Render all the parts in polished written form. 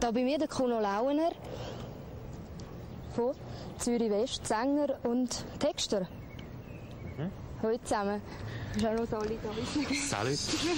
Da bei mir der Kuno Lauener von Zürich West, Sänger und Texter. Heute zusammen. Ist auch noch Sali da. Salut.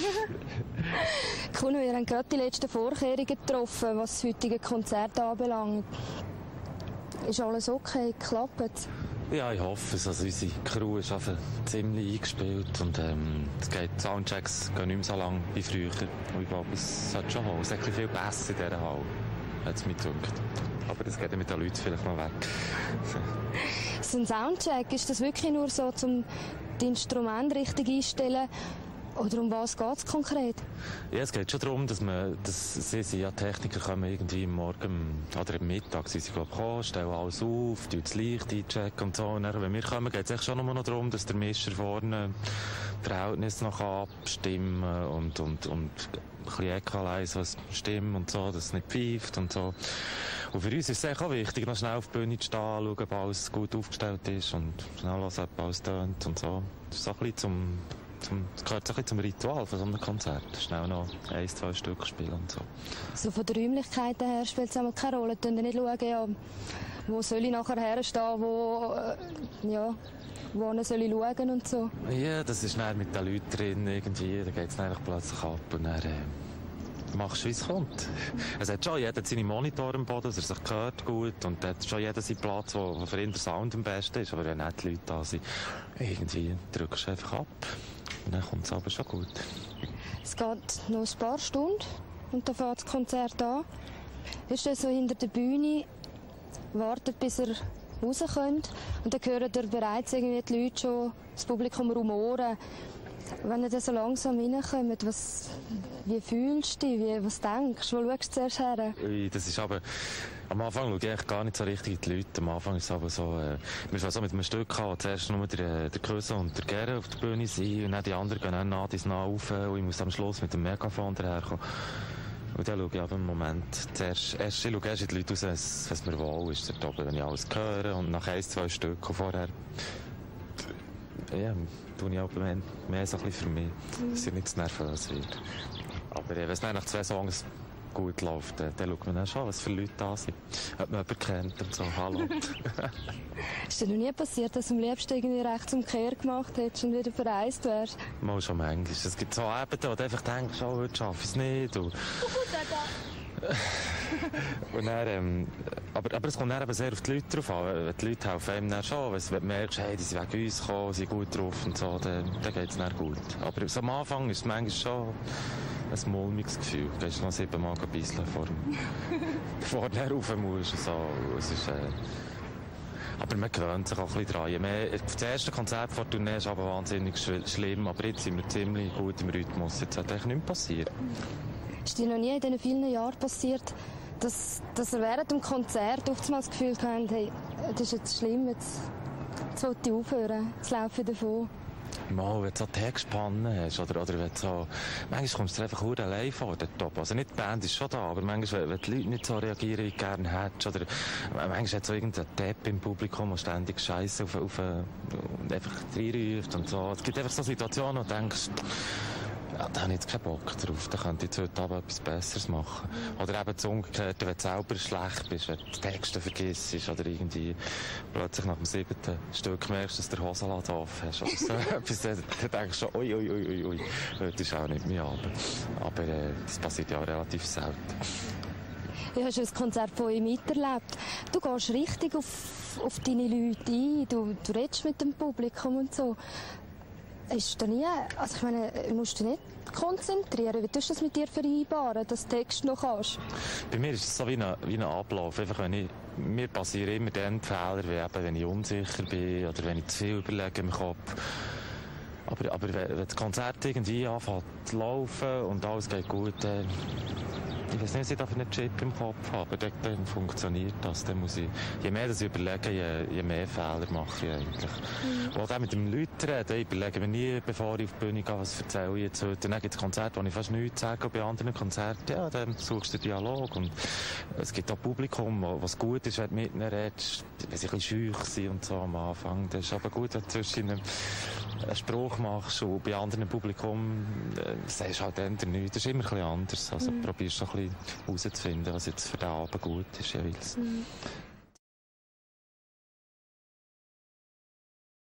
Kuno, wir haben gerade die letzten Vorkehrungen getroffen, was das heutige Konzert anbelangt. Ist alles okay? Klappt? Ja, ich hoffe es. Also unsere Crew ist einfach ziemlich eingespielt und Soundchecks gehen nicht mehr so lang wie früher. Und ich glaube, es sollte schon haben. Es ist viel besser in dieser Halle, hat es mir gedacht. Aber das geht ja mit den Leuten vielleicht noch weg. So ein Soundcheck, ist das wirklich nur so, um die Instrumente richtig einzustellen? Oder um was geht es konkret? Ja, es geht schon darum, dass sie ja Techniker kommen irgendwie morgen oder am Mittag sind sie gekommen, stellen alles auf, das Licht einchecken und so. Und dann, wenn wir kommen, geht es schon nur noch darum, dass der Mischer vorne das Verhältnis noch abstimmen und ein bisschen Equalize, was stimmt und so, dass es nicht pfeift und so. Und für uns ist es auch wichtig, noch schnell auf die Bühne zu stehen, schauen, ob alles gut aufgestellt ist und schnell hören, ob alles tönt und so. Das ist so ein bisschen das gehört so ein bisschen zum Ritual von so einem Konzert. Schnell noch 1-2 Stück spielen und so. So von den Räumlichkeiten her spielt es auch keine Rolle. Schauen nicht, ja, wo soll ich nachher herstehen, wo soll ich schauen und so. Ja, das ist dann mit den Leuten drin irgendwie, da geht es einfach plötzlich ab und dann machst du, wie es kommt. Es hat schon jeder seine Monitore am Boden, dass er sich hört gut und hat schon jeder seinen Platz, wo für ihn der Sound am besten ist. Aber wenn nicht die Leute da sind, irgendwie drückst du einfach ab. Und dann kommt es aber schon gut. Es geht noch ein paar Stunden und dann fängt das Konzert an. Ist dann so hinter der Bühne, wartet, bis er rauskommt. Und dann hören ihr bereits irgendwie die Leute schon, das Publikum rumoren. Wenn ihr dann so langsam reinkommt, wie fühlst du dich? Was denkst du? Wo schaust du zuerst her? Das ist aber... Am Anfang schaue ich eigentlich gar nicht so richtig in die Leute. Am Anfang ist es aber so... wir fangen so mit einem Stück an, zuerst nur der Küsse und der Gerre auf der Bühne sind und dann die anderen gehen dann nach auf und ich muss am Schluss mit dem Megafon daherkommen. Und dann schaue ich aber im Moment erst in die Leute raus, was mir wohl ist dort oben, wenn ich alles höre und nach 1-2 Stücken vorher... Ja, tue ich auch mehr so ein bisschen für mich, dass ich nicht zu nervös werde. Aber wenn es nach 2 Songs gut läuft, dann schaut man dann schon, was für Leute da sind. Ob man jemanden kennt und so, hallo. Ist dir noch nie passiert, dass du am liebsten irgendwie rechtsumkehr gemacht hättest und wieder verreist wärst? Mal schon manchmal. Es gibt so Abende, wo du einfach denkst, oh, heute schaffe ich es nicht. Und dann, aber es kommt dann eben sehr auf die Leute drauf an. Die Leute helfen einem dann schon. Wenn du merkst, hey, die sind wegen uns gekommen, sind gut drauf und so, dann geht es dann gut. Aber so am Anfang ist es manchmal schon ein mulmiges Gefühl. Du gehst noch 7 Mal ein bisschen bevor du rauf musst. Und so. Es ist, aber man gewöhnt sich auch ein bisschen dran. Das erste Konzert vor der Tournee ist aber wahnsinnig schlimm, aber jetzt sind wir ziemlich gut im Rhythmus. Jetzt sollte eigentlich nichts passieren. Ist dir noch nie in diesen vielen Jahren passiert, dass ihr während dem Konzert oftmals das Gefühl habt, hey, das ist jetzt schlimm, jetzt sollte ich aufhören, jetzt laufe ich davon? Mal, wenn du so Textspannen hast, oder wenn du so, manchmal kommst du dir einfach nur allein vor, dort oben. Also nicht die Band ist schon da, aber manchmal, wenn die Leute nicht so reagieren, wie du gerne hättest, oder manchmal hat so irgendein Depp im Publikum, der ständig Scheiße auf und einfach reinruft und so. Es gibt einfach so Situationen, wo du denkst, ja, da habe ich jetzt keinen Bock drauf, da könnte ich jetzt heute Abend etwas Besseres machen. Oder eben das Umgekehrte, wenn du selber schlecht bist, wenn du die Texte vergisst oder irgendwie plötzlich nach dem 7. Stück merkst, dass du den Hosenladen offen hast oder so etwas, dann denkst du schon, ui, heute ist auch nicht mein Abend. Aber das passiert ja auch relativ selten. Du hast ein Konzert von ihm miterlebt. Du gehst richtig auf deine Leute ein, du redest mit dem Publikum und so. Ist da nie, also ich meine, musst du nicht konzentrieren? Wie tust du das mit dir vereinbaren, dass du Text noch kannst? Bei mir ist es so wie ein Ablauf. Einfach, mir passieren immer dann die Fehler, wenn ich unsicher bin oder wenn ich zu viel überlege im Kopf. Aber wenn das Konzert irgendwie anfängt zu laufen und alles geht gut, ich weiß nicht, was ich da für einen Chip im Kopf habe, aber dann funktioniert das. Dann muss ich, je mehr das ich überlege, je mehr Fehler mache ich eigentlich. Und auch mit den Leuten reden, ich überlege mir nie, bevor ich auf die Bühne gehe, was erzähle ich jetzt heute. Dann gibt es Konzerte, wo ich fast nichts sage, und bei anderen Konzerten, ja, dann suchst du den Dialog. Und es gibt auch Publikum, was gut ist, wenn du mit ihnen redest, wenn sie ein bisschen schüch sind und so am Anfang. Das ist aber gut, wenn du zwischen einen Spruch machst und bei anderen Publikum sagst du halt dann nichts. Das ist immer ein bisschen anders. Also probierst du ein bisschen herauszufinden, was jetzt für den Abend gut ist jeweils.